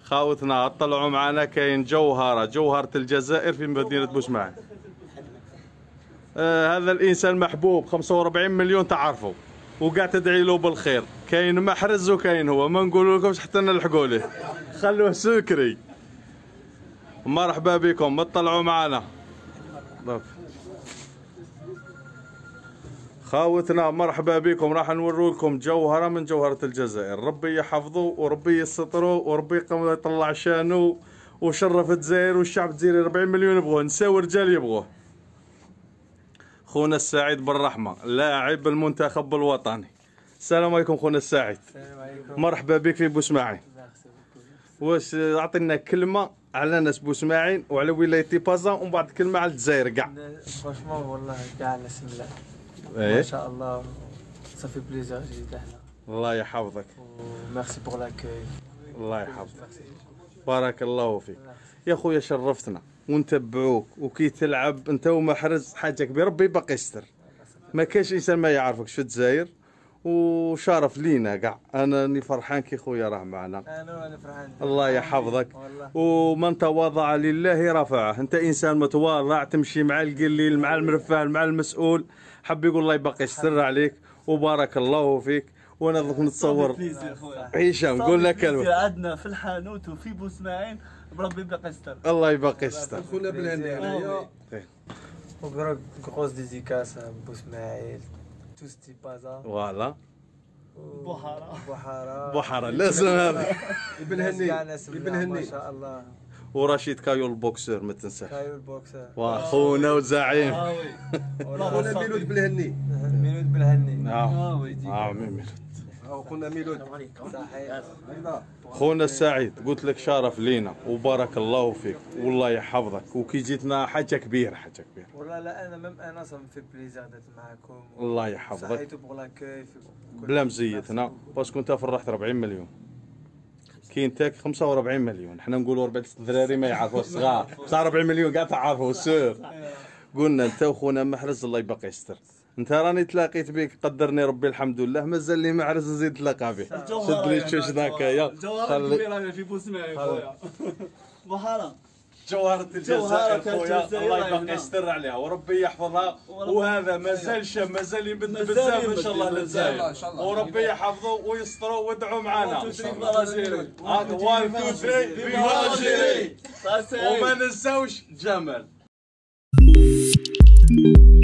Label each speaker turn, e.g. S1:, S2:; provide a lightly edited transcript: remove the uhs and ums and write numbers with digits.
S1: خاوتنا طلعوا معنا كاين جوهرة الجزائر في مدينة بوسماعين. هذا الانسان محبوب 45 مليون تعرفوا وقاع تدعي له بالخير. كاين محرز وكاين هو، ما نقول لكمش حتى نلحقوا له، خلوه سكري. مرحبا بكم، اطلعوا معنا خاوتنا، مرحبا بكم. راح نورو لكم جوهرة من جوهرة الجزائر. ربي يحفظه وربي يستره وربي يطلع شانه وشرف الجزائر والشعب الجزائري. 40 مليون يبغوه، نساء ورجال يبغوه. خونا السعيد بالرحمة لاعب المنتخب الوطني. السلام عليكم خونا السعيد.
S2: السلام عليكم.
S1: مرحبا بك في بوسماعين. واش اعطينا كلمة على ناس بوسماعين وعلى ولاية تيبازا ومن بعد كلمة على الجزائر كاع.
S2: فرانشمون والله كاع الناس ملاح
S1: ما
S2: شاء الله، صافي بليزير جيت هنا.
S1: الله يحفظك
S2: وميرسي بوغ لاكوي.
S1: الله يحفظك، بارك الله فيك يا خويا. شرفتنا ونتبعوك وكي تلعب انت ومحرز حاجه كبيره. ربي باقي يستر، ما كاش انسان ما يعرفكش في الجزائر، وشرف لينا كاع. انا راني فرحان كي خويا راه معنا.
S2: انا فرحان.
S1: الله يحفظك. ومن تواضع لله رفعه. انت انسان متواضع، تمشي مع القليل مع المرفه مع المسؤول. حب يقول الله يبقى يستر عليك وبارك الله فيك. وانا دوك نتصور هشام قول لك كلمه.
S3: عندنا في الحانوت وفي بوسماعين، بربي يبقى يستر.
S1: الله يبقى يستر.
S4: خونا بالهني هنايا.
S2: وغروس ديزيكاس بوسماعيل توستي بازا.
S1: فوالا
S2: بحارة
S1: لازم هذا.
S4: بالهني
S2: ما شاء الله.
S1: ورشيد كايو البوكسور ما تنساش.
S2: كايو البوكسر
S1: واخونا وزعيم.
S4: خونا ميلود بالهني.
S2: ميلود بالهني.
S1: ميلود.
S4: خونا ميلود.
S2: صحيح.
S1: خونا السعيد قلت لك شرف لينا وبارك الله فيك والله يحفظك. وكي جيتنا حاجه كبيره
S2: والله لا انا ميم انا صم في بليزير درت معاكم.
S1: الله يحفظك.
S2: صحيتو بوغ لاكوي
S1: بلا مزيتنا باسكو انت فرحت 40 مليون. كاين تاك 45 مليون. حنا نقولوا 4 الدراري ما يعرفوش صغار، بصح 40 مليون كاع تعرفوا سور. قلنا انت وخونا محرز الله يبقى يستر. انت راني تلاقيت بك قدرني ربي الحمد لله، مازال لي معرز نزيد نتلاقى به. شد لي تشوش ذاكايا.
S3: جوهرة كبيرة في بوسماعين خويا. بحارة
S1: جوهرة الجزائر خويا، الله يبقى يستر عليها وربي يحفظها. وهذا مازال شاب، مازال يمد بزاف ان شاء الله للجزائر. وربي يحفظه ويستره وادعوا معنا. هاك 1 2 3 فيفا الجيري. وما ننساوش جمال.